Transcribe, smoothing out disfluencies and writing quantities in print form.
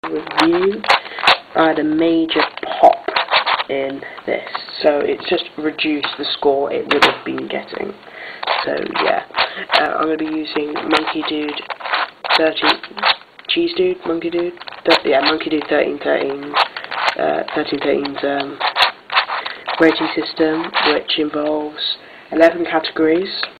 review, I had a major pop in this, so it's just reduced the score it would have been getting. So yeah, I'm going to be using Monkey Dude 1313's rating system, which involves 11 categories.